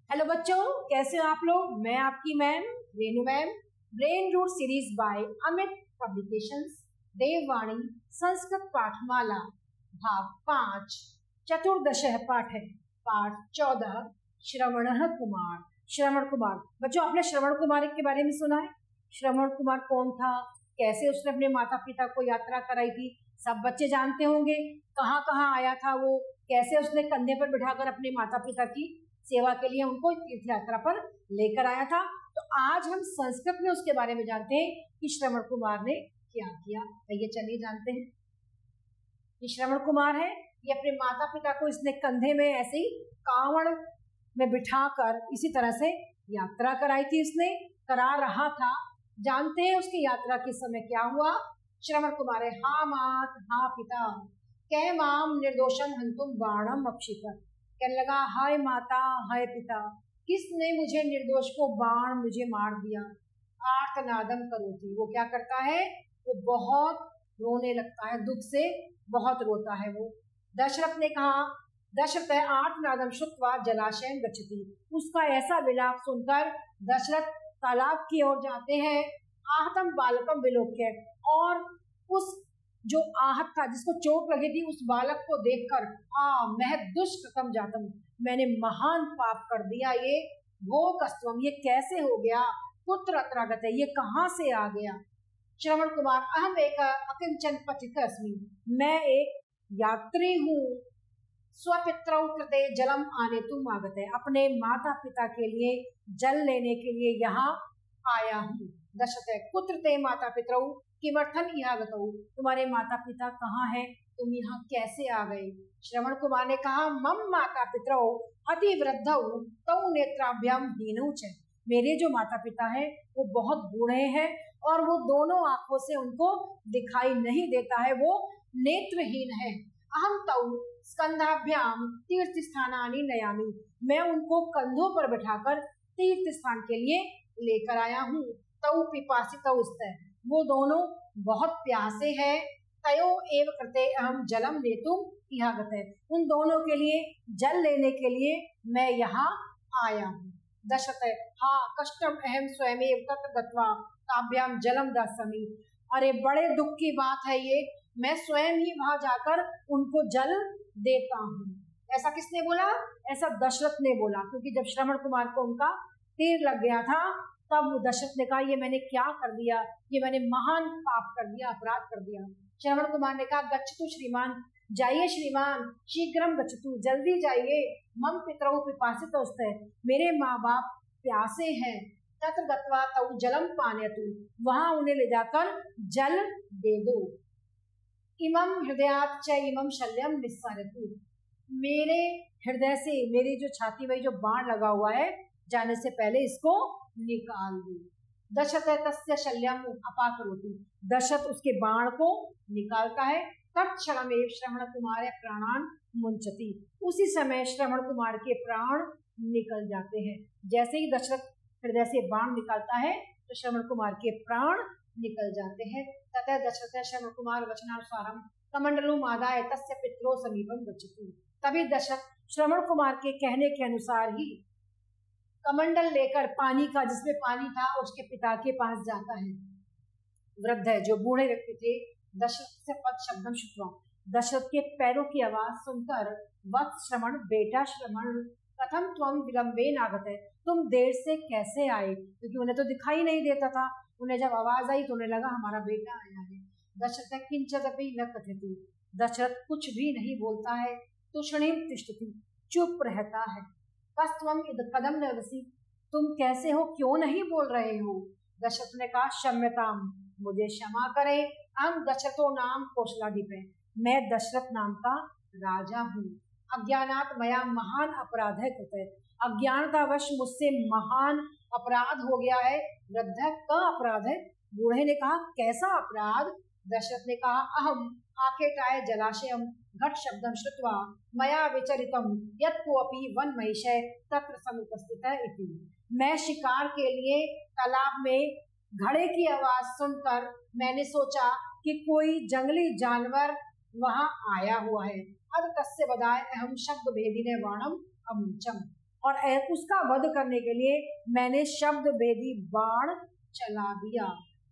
Hello बच्चों, कैसे हो आप लोग। मैं आपकी ma'am Renu ma'am. Brain root series by Amit publications, Devvani Sanskrit पाठमाला भाग 5 चतुर्दश पाठ है। पाठ 14 श्रवण कुमार। श्रवण कुमार बच्चों, आपने श्रवण कुमार के बारे में सुना है। श्रवण कुमार कौन था, कैसे उसने अपने माता पिता को यात्रा कराई थी, सब बच्चे जानते होंगे। कहाँ कहाँ आया था वो, कैसे उसने कंधे पर बिठाकर अपने माता पिता की सेवा के लिए उनको तीर्थ यात्रा पर लेकर आया था। तो आज हम संस्कृत में उसके बारे में जानते हैं कि श्रवण कुमार ने क्या किया। ये चलिए जानते हैं। ये श्रवण कुमार है, ये अपने माता पिता को इसने कंधे में ऐसे ही कांवड़ में बिठाकर इसी तरह से यात्रा कराई थी, इसने करा रहा था। जानते हैं उसकी यात्रा के समय क्या हुआ। श्रवण कुमार है, हा मात हा पिता कै माम निर्दोषम हंतुम बाणम अक्षिपर। कहने लगा, हाय माता हाय पिता, किसने मुझे निर्दोष को बाण मुझे मार दिया। आर्तनादम करोति, वो क्या करता है, वो बहुत रोने लगता है, दुख से बहुत रोता है वो। दशरथ ने कहा, दशरथ आर्तनादम श्रुत्वा जलाशयं गच्छति। उसका ऐसा विलाप सुनकर दशरथ तालाब की ओर जाते हैं। आहतम बालकम विलोक्य, और उस जो आहत था, जिसको चोट लगी थी, उस बालक को देखकर महद दुष्कृतम जातम, मैंने महान पाप कर दिया। ये वो कस्तवम, ये कैसे हो गया। पुत्र अत्रागत है, ये कहाँ से आ गया। श्रवण कुमार, अहम एक अकिंचन पथित अस्मि, मैं एक यात्री हूँ। स्वपित्रौ कृते जलम आने तुम आगत है, अपने माता पिता के लिए जल लेने के लिए यहाँ आया हूँ। दशरथ है, कुत्र ते माता पितरौ किमर्थम यहाँ गतौ, तुम्हारे माता पिता कहाँ हैं, तुम यहाँ कैसे आ गए। श्रवण कुमार ने कहा, मम माता पितरौ अति वृद्धौ तौ नेत्राभ्याम हीनौ च, मेरे जो माता पिता हैं वो बहुत बूढ़े हैं और वो दोनों आंखों से उनको दिखाई नहीं देता है, वो नेत्रहीन है। अहम तौ स्कंधाभ्याम तीर्थ स्थानानि नयामि, मैं उनको कंधों पर बिठाकर तीर्थ स्थान के लिए लेकर आया हूँ। तौ पिपासितौ स्तः, वो दोनों बहुत प्यासे हैं। तयो एव कृते अहम जलम नेतुम यहाँ गते, उन दोनों के लिए जल लेने के लिए मैं यहाँ आया हूँ। दशरथ, हाँ कष्टम अहम स्वयमेव तत्र गत्वा ताभ्याम जलम दास्यामि, अरे बड़े दुख की बात है ये, मैं स्वयं ही वहां जाकर उनको जल देता हूँ। ऐसा किसने बोला, ऐसा दशरथ ने बोला, क्योंकि जब श्रवण कुमार को उनका तीर लग गया था तब दशरथ ने कहा, ये मैंने क्या कर दिया, ये मैंने महान पाप कर दिया, अपराध कर दिया। श्रवण कुमार ने कहा, गच्छतु श्रीमान, जाइए श्रीमान, शीघ्रम गच्छतु, जल्दी जाइए। मम पितरौ पिपासितौ स्तः, मेरे माँ बाप प्यासे हैं। तत्र गत्वा तौ जलम पानयतु, वहां उन्हें ले जाकर जल दे दो। इमं हृदयात् च इमं शल्यम निस्सारतु, मेरे हृदय से, मेरी जो छाती में जो बाण लगा हुआ है, जाने से पहले इसको निकाल दो। दशरथ तस्य शल्यम अपाकरोति, दशरथ उसके बाण को निकालता है। तत्क्षणमेव श्रवण कुमार प्राणान मुंचति, उसी समय श्रवण कुमार के प्राण निकल जाते हैं। जैसे ही दशरथ हृदय से बाण निकालता है तो श्रवण कुमार के प्राण निकल जाते हैं। ततः दशरथ श्रवण कुमार वचनानुसारम कमंडलम आदाय तस्य पितरो समीपम गच्छति, तभी दशरथ श्रवण कुमार के कहने के अनुसार ही कमंडल लेकर पानी का, जिसमें पानी था, उसके पिता के पास जाता है। वृद्ध है, जो बूढ़े व्यक्ति थे। दशरथ से पद शब्दम श्रुत्वा, दशरथ के पैरों की आवाज सुनकर, वत्स श्रवण, बेटा श्रवण, कथम त्वम विलंबेन आगत है, तुम देर से कैसे आए, क्योंकि उन्हें तो दिखाई नहीं देता था। उन्हें जब आवाज आई तो उन्हें लगा हमारा बेटा आया है। दशरथ किंचिदपि न कथयति, दशरथ कुछ भी नहीं बोलता है। तुष्णीम तिष्ठति, चुप रहता है। कस्तवम इद कदम नवसी, तुम कैसे हो, क्यों नहीं बोल रहे हो। दशरथ ने कहा, क्षम्यताम, मुझे क्षमा करें। हम दशरथो नाम कौशलाधिपे, मैं दशरथ नाम का राजा हूँ। अज्ञानात मया महान अपराध है कृते, अज्ञानतावश मुझसे महान अपराध हो गया है। वृद्ध का अपराध है, बूढ़े ने कहा, कैसा अपराध। दशरथ ने कहा, अहम आकेटाय जलाशयम घट शब्दम श्रुत्वा मया विचरितम यत् कोऽपि वन महिषय तत्र समुपस्थितः इति, मैं शिकार के लिए तालाब में घड़े की आवाज सुनकर मैंने सोचा कि कोई जंगली जानवर वहां आया हुआ है। अद तस्य बदाय अहम शब्द भेदिने वाणम अमुचम, और उसका वध करने के लिए मैंने शब्द भेदी बाण चला दिया।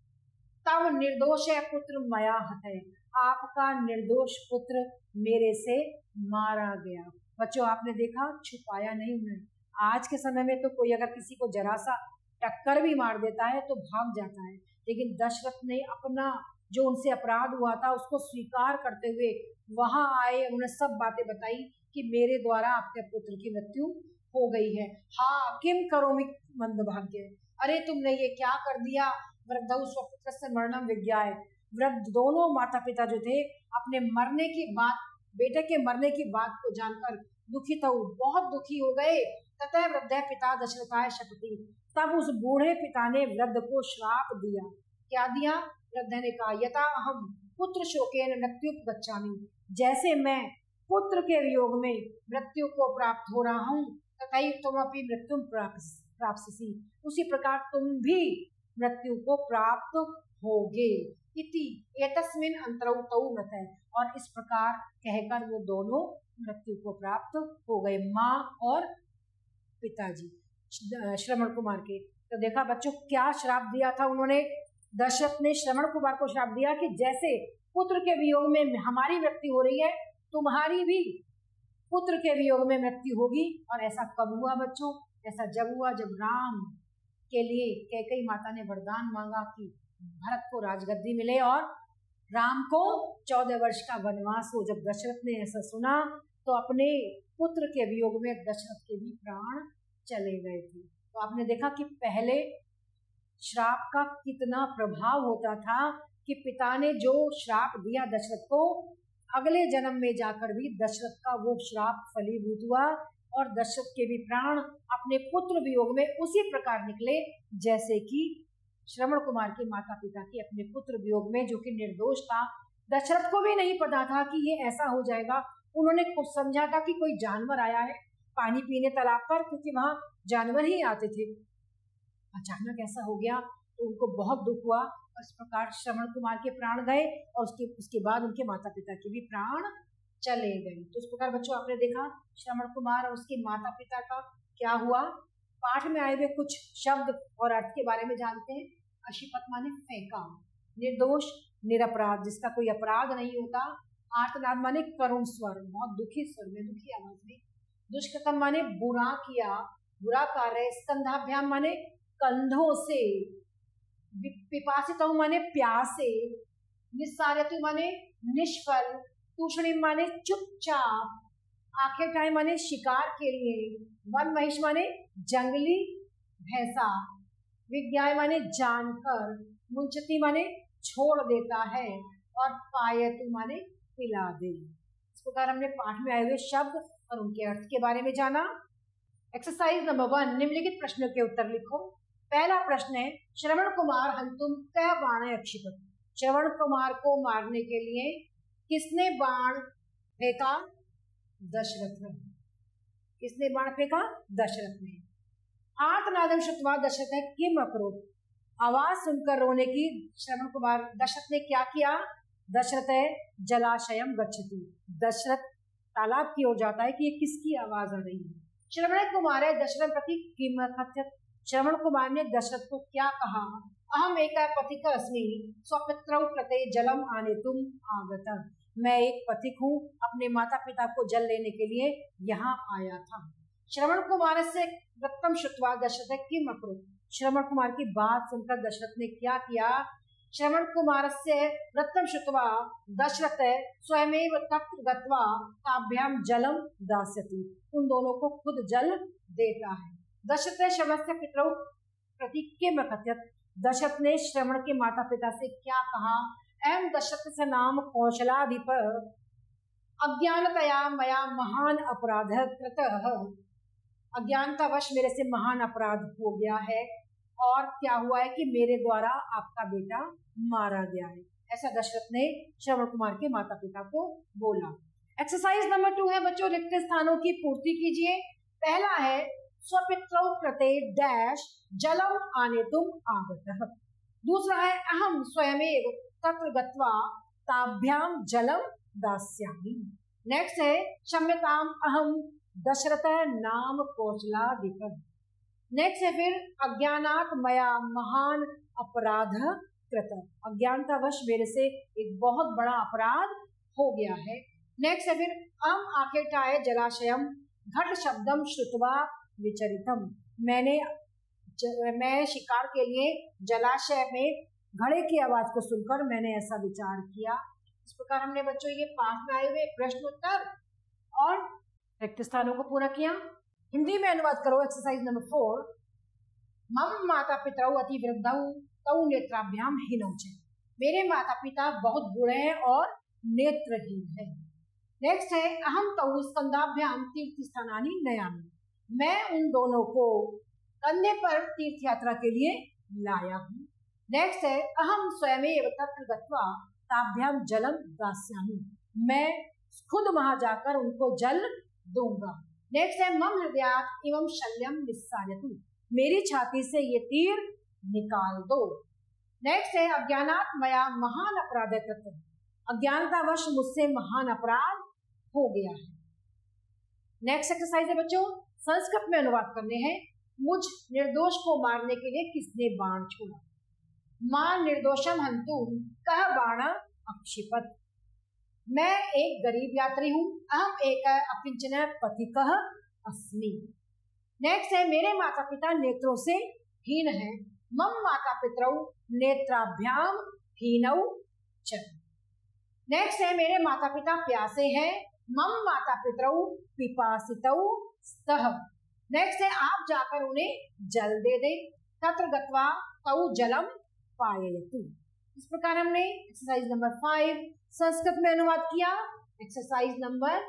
तब निर्दोष है पुत्र मया हते, आपका निर्दोष पुत्र मेरे से मारा गया। बच्चों आपने देखा, छुपाया नहीं उन्होंने। आज के समय में तो कोई अगर किसी को जरा सा टक्कर भी मार देता है तो भाग जाता है, लेकिन दशरथ ने अपना जो उनसे अपराध हुआ था उसको स्वीकार करते हुए वहां आए, उन्हें सब बातें बताई कि मेरे द्वारा आपके पुत्र की मृत्यु हो गई है। हाँ किम करोमि मंदभाग्य, अरे तुमने ये क्या कर दिया। वृद्धौ स्वपुत्र से मरणम विज्ञाय, वृद्ध दोनों माता पिता जो थे अपने मरने की बात, बेटे के मरने की बात को जानकर दुखित हो, बहुत दुखी हो गए। ततः वृद्ध पिता दशरथाय शपथि, तब उस बूढ़े पिता ने वृद्ध को श्राप दिया। क्या दिया? वृद्ध ने कहा यथा अहम पुत्र शोकेन मृत्युपगच्छामि, जैसे मैं पुत्र के वियोग में मृत्यु को प्राप्त हो रहा हूँ, तथा तुमपि मृत्यु प्राप्स्यसि, उसी प्रकार तुम भी मृत्यु को प्राप्त होगे। इति एतस्मिन् अंतरौ तौ मृतः, और इस प्रकार कहकर वो दोनों मृत्यु को प्राप्त हो गए, माँ और पिताजी श्रवण कुमार के। तो देखा बच्चों क्या श्राप दिया था उन्होंने, दशरथ ने श्रवण कुमार को श्राप दिया कि जैसे पुत्र के वियोग में हमारी मृत्यु हो रही है, तुम्हारी भी पुत्र के वियोग में मृत्यु होगी। और ऐसा कब हुआ बच्चों? ऐसा जब हुआ जब राम के लिए कैकेयी माता ने वरदान मांगा कि भरत को राजगद्दी मिले और राम को 14 वर्ष का वनवास हो। जब दशरथ ने ऐसा सुना तो अपने पुत्र के वियोग में दशरथ के भी प्राण चले गए थे। तो आपने देखा कि पहले श्राप का कितना प्रभाव होता था कि पिता ने जो श्राप दिया दशरथ को, अगले जन्म में जाकर भी दशरथ का वो श्राप फलीभूत हुआ और दशरथ के भी प्राण अपने पुत्र वियोग में उसी प्रकार निकले जैसे कि श्रवण कुमार के माता पिता के अपने पुत्र वियोग में, जो कि निर्दोष था। दशरथ को भी नहीं पता था कि ये ऐसा हो जाएगा। उन्होंने कुछ समझा था कि कोई जानवर आया है पानी पीने तालाब पर, क्योंकि वहां जानवर ही आते थे। अचानक ऐसा हो गया तो उनको बहुत दुख हुआ और इस प्रकार श्रवण कुमार के प्राण गए और उसके बाद उनके माता पिता के भी प्राण चले गए। तो इस प्रकार बच्चों आपने देखा श्रवण कुमार और उसके माता पिता का क्या हुआ। पाठ में आए हुए कुछ शब्द और अर्थ के बारे में जानते हैं। अशिपत माने फेंका, निर्दोष निरपराध जिसका कोई अपराध नहीं होता। आर्तनाद माने करुण स्वर, बहुत दुखी स्वर में, दुखी आवाज में। दुष्कृतम माने बुरा किया, बुरा कार्य। स्कंधाभ्याम माने कंधों से। पिपासित माने प्यासे। निस्सार्यतु माने निष्फल। तूषणी माने चुपचाप। आंखें उठाए माने शिकार के लिए। वन महिष माने जंगली भैंसा। विज्ञाय माने जानकर। मुंचती माने छोड़ देता है और पायतु माने पिला दे। इस प्रकार हमने पाठ में आए हुए शब्द और उनके अर्थ के बारे में जाना। एक्सरसाइज नंबर 1, निम्नलिखित प्रश्नों के उत्तर लिखो। पहला प्रश्न है श्रवण कुमार हंतुम कै बाण अक्षिपत। श्रवण कुमार को मारने के लिए किसने बाण फेंका? दशरथ ने। किसने बाण फेंका? दशरथ ने। आर्तनादम श्रुत्वा दशरथ है किम अकरोत्। आवाज सुनकर रोने की श्रवण कुमार दशरथ ने क्या किया? दशरथ है जलाशयम गच्छति। दशरथ तालाब की ओर जाता है कि ये किसकी आवाज आ रही है। श्रवण कुमार है दशरथ प्रति किम कथ्यत। श्रवण कुमार ने दशरथ को क्या कहा? अहम एक पथिक अस्मि स्वपित्रौ कृते जलम आनेतुम आगतः। मैं एक पथिक हूँ, अपने माता पिता को जल लेने के लिए यहाँ आया था। श्रवण कुमार से वृत्तम श्रुत्वा दशरथ किम अकरोत्। श्रवण कुमार की बात सुनकर दशरथ ने क्या किया? श्रवण कुमार से वृत्तम श्रुत्वा दशरथ स्वयमेव तत्र गत्वा ताभ्याम जलम दास्यति। उन दोनों को खुद जल देता है। दशरथ श्रवण से पितरौ प्रति किम कथयत्। दशरथ ने श्रवण के माता पिता से क्या कहा? एम दशरथ से नाम कौशलाधिप अज्ञानतया मया महान अपराध कृतः। अज्ञानतावश मेरे से महान अपराध हो गया है और क्या हुआ है कि मेरे द्वारा आपका बेटा मारा गया है। ऐसा दशरथ ने श्रवण कुमार के माता पिता को बोला। एक्सरसाइज नंबर 2 है बच्चों, रिक्त स्थानों की पूर्ति कीजिए। पहला है स्वपित्रौ कृते डैश जलम आनेतुम आगतः। दूसरा है अहम स्वयमेव तत्र गत्वा ताभ्याम जलम दास्यामि। नेक्स्ट है क्षम्यताम अहम दशरथ नाम कौशलाधिपः। नेक्स्ट है फिर अज्ञानात मया महान अपराध कृत, अज्ञानतावश मेरे से एक बहुत बड़ा अपराध हो गया है। नेक्स्ट है फिर आखेटाय जलाशयम घट शब्दम श्रुत्वा विचरितम, मैं शिकार के लिए जलाशय में घड़े की आवाज को सुनकर मैंने ऐसा विचार किया। इस प्रकार हमने बच्चों ये पाठ में आए हुए प्रश्न उत्तर और रिक्त स्थानों को पूरा किया। हिंदी में अनुवाद करो एक्सरसाइज नंबर 4। मम माता पितरौ अति वृद्धौ तौ नेत्राभ्याम हीनौ च, मेरे माता पिता बहुत बूढ़े हैं और नेत्रहीन है। नेक्स्ट है अहम तौ स्कंदाभ्याम तीर्थ स्थानानि नयामि, मैं उन दोनों को कंधे पर तीर्थ यात्रा के लिए लाया हूँ। नेक्स्ट है अहम स्वयमेव तत्र गत्वा ताभ्याम जलम दास्यामि, मैं खुद वहां जाकर उनको जल दूंगा। नेक्स्ट है मम हृदयात् एवं शल्यम निस्सारयतु, मेरी छाती से ये तीर निकाल दो। नेक्स्ट है अज्ञानात् मया महान अपराध कृत, अज्ञानतावश मुझसे महान अपराध हो गया है। नेक्स्ट एक्सरसाइज है बच्चों संस्कृत में अनुवाद करने हैं। मुझ निर्दोष को मारने के लिए किसने बाण छोड़ा? मां निर्दोषम हंतुम कह बाण अक्षिपत, मैं एक गरीब यात्री हूँ। अहम एक अकिंचन पथिकः अस्मि। नेक्स्ट है मेरे माता पिता नेत्रों से हीन है। मम माता पितरौ नेत्राभ्याम हीनौ च। नेक्स्ट है मेरे माता पिता प्यासे हैं। मम माता पितरौ पिपासितौ स्तः। नेक्स्ट है आप जाकर उन्हें जल दे दे। तत्र गत्वा तौ जलम पाययतु। इस प्रकार हमने एक्सरसाइज नंबर 5 संस्कृत में अनुवाद किया। एक्सरसाइज नंबर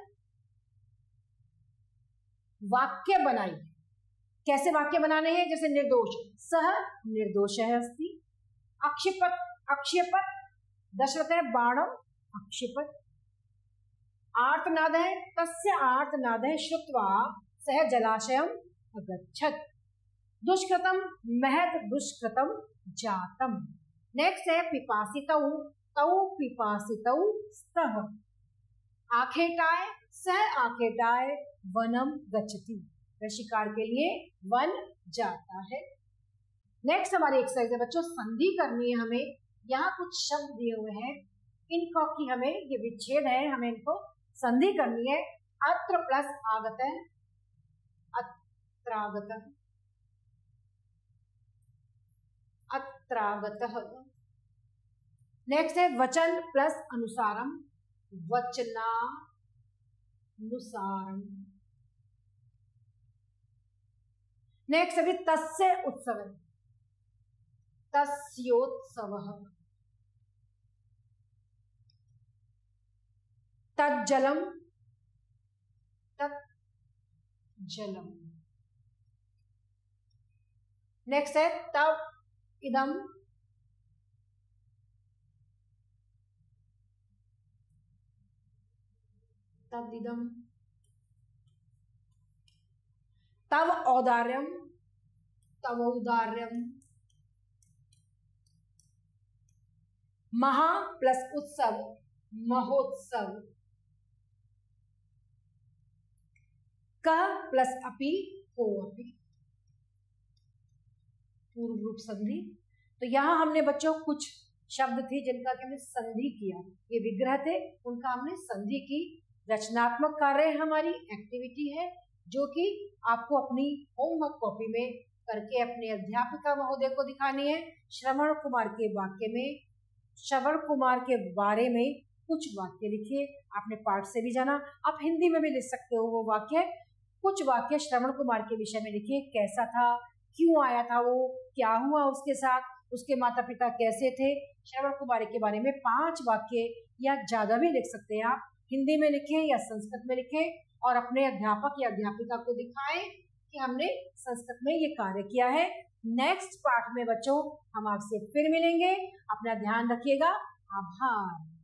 वाक्य बनाई। कैसे वाक्य बनाने हैं? जैसे निर्दोष, सह निर्दोष है अस्ति। अक्षिपत, अक्षिपत दशरथ बाणम अक्षिपत। आर्तनाद है, तस्य आर्तनाद है श्रुत्वा सह जलाशयम अगच्छत। दुष्कृतम महत दुष्कृतम जातम। नेक्स्ट है पिपासितौ तौ पिपासितौ स्तः। आखेटाय सह आखेटाय वनम गच्छति, वह शिकार के लिए वन जाता है। नेक्स्ट हमारी एक्सरसाइज है बच्चों संधि करनी है हमें। यहाँ कुछ शब्द दिए हुए हैं, इनको की हमें ये विच्छेद है, हमें इनको संधि करनी है। अत्र प्लस आगत है अत्रागत, अत्रागतः। नेक्स्ट है वचन प्लस अनुसारम वचनानुसारम। नेक्स्ट अभी तस्य उत्सव, तस्योत्सवः। तज्जलम तज्जलम। नेक्स्ट है तब इदम तदिदम। तव औदार्यम तव औदार्यम। महा प्लस उत्सव महोत्सव। क प्लस अपि को अपि, पूर्व रूप संधि। तो यहाँ हमने बच्चों कुछ शब्द थे जिनका कि हमने संधि किया, ये विग्रह थे, उनका हमने संधि की। रचनात्मक कार्य हमारी एक्टिविटी है जो कि आपको अपनी होमवर्क कॉपी में करके अपने अध्यापिका महोदय को दिखानी है। श्रवण कुमार के वाक्य में, श्रवण कुमार के बारे में कुछ वाक्य लिखिए। आपने पाठ से भी जाना, आप हिंदी में भी लिख सकते हो वो वाक्य। कुछ वाक्य श्रवण कुमार के विषय में लिखिए, कैसा था, क्यों आया था वो, क्या हुआ उसके साथ, उसके माता पिता कैसे थे। श्रवण कुमार के बारे में 5 वाक्य या ज्यादा भी लिख सकते हैं आप, हिंदी में लिखें या संस्कृत में लिखें और अपने अध्यापक या अध्यापिका को दिखाएं कि हमने संस्कृत में ये कार्य किया है। नेक्स्ट पार्ट में बच्चों हम आपसे फिर मिलेंगे। अपना ध्यान रखिएगा। आभार।